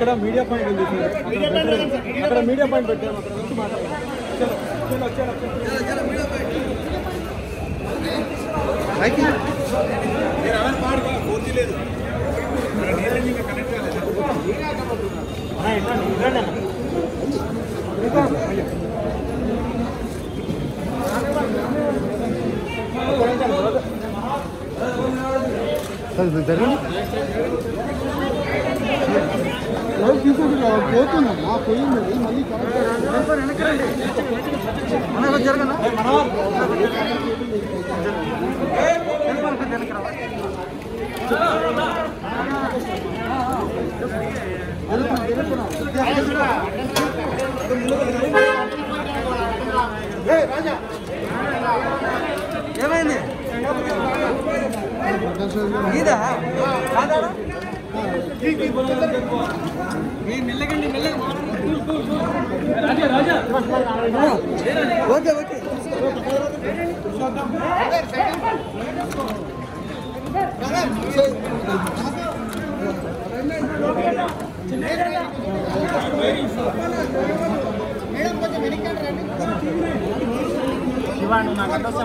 అక్కడ media point ఉంది అక్కడ మీడియా పాయింట్ పెట్టాము అక్కడ నుంచి మాట్లాడాలి పోతుందమ్మా పోయింది మళ్ళీ జరగనా ఏమైంది ఇదా మెల్లగండి మెల్లగా ఓకే ఓకే శివాను నాకు address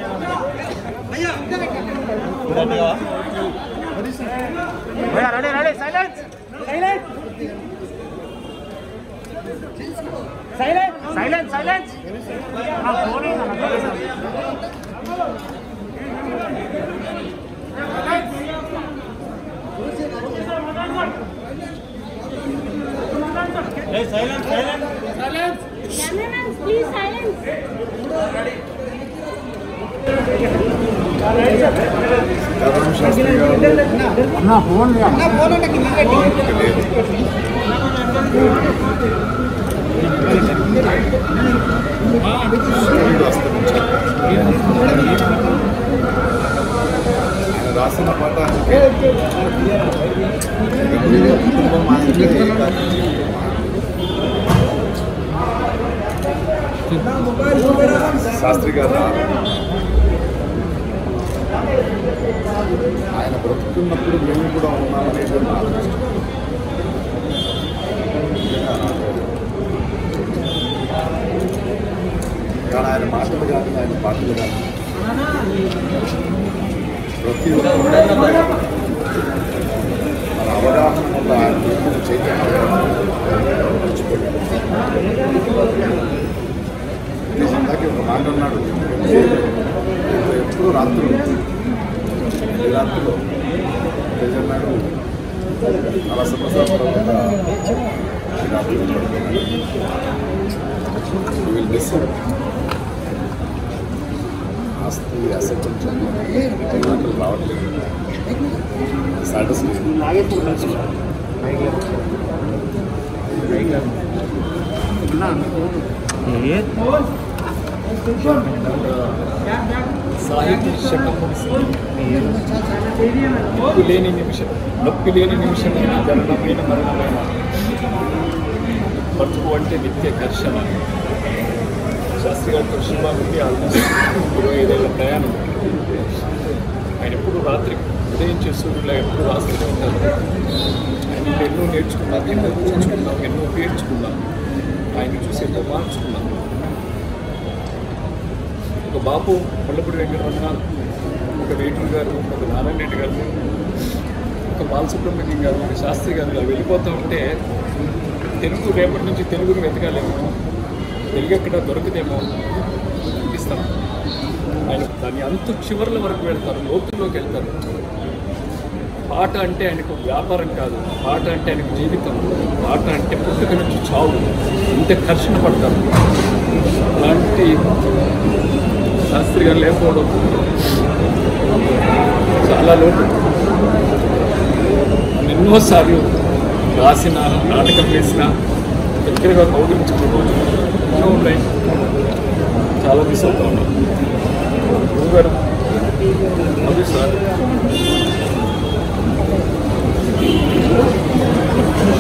ready ready silence silence silence silence silence silence silence silence Cameraman, please silence. నా ఫోన్ రాసిన పాట శాస్త్రి గారు ఆయన బ్రతుకున్నప్పుడు మేము కూడా ఉన్నామనేది నా అదృష్టం. కానీ ఆయన మాటలు కానీ ఆయన పాటలు కానీ ప్రతి ఒక్కరు మన అవగాహన వల్ల ఆయన చైతన్యం మర్చిపోయాడు. ఇందాకే ఒక మాట అన్నాడు, ఎప్పుడు రాత్రులు ఈ రాత్రిలో అన్నాడు చాలా సంవత్సరాల ఆస్తి అసెంబ్లీ మాటలు రావట్లేదు. స్టాటస్ సాహిత్య నొప్పి లేని నిమిషమైన జననమైన మరణమైన బతుకు అంటే నిత్య ఘర్షణ. శాస్త్రి గారితో సినిమా నుండి ఆల్మోస్ట్ 25 ఏళ్ళ ప్రయాణం. ఆయన ఎప్పుడు రాత్రి ఉదయించే సూర్యులా ఎప్పుడు రాస్తూనే ఉంటారు. ఆయన ఎన్నో నేర్చుకున్నాను, ఎన్నో చూసుకున్నాం, ఎన్నో పేర్చుకున్నాం, ఆయన చూసి ఎన్నో మార్చుకున్నాం. ఒక బాపు పల్లపూడి వెంకటరమణ, ఒక వేటూరు గారు, ఒక నారాయణ రెడ్డి గారు, ఒక బాలసుబ్రహ్మణ్యం గారు, ఒక శాస్త్రి గారు ఇలా వెళ్ళిపోతూ ఉంటే తెలుగు రేపటి నుంచి తెలుగుని వెతకాలేమో, తెలుగు ఎక్కడ దొరకదేమో అనిపిస్తాం. ఆయన దాని అంత చివర్ల వరకు వెళ్తారు, లోతుల్లోకి వెళ్తారు. పాట అంటే ఆయనకు వ్యాపారం కాదు, పాట అంటే ఆయనకు జీవితం, పాట అంటే పుట్టుక నుంచి చావు, ఇంత ఘర్షణ పడతారు. అలాంటి శాస్త్రి గారు లేకపోవడం చాలా లోటు. ఎన్నోసార్లు రాసిన, నాటకం వేసిన, దగ్గరగా కౌగిలించుకున్న రోజు ఎన్నో ఉన్నాయి. చాలా మిస్ అవుతా ఉన్నాం. గురుగారు అది సార్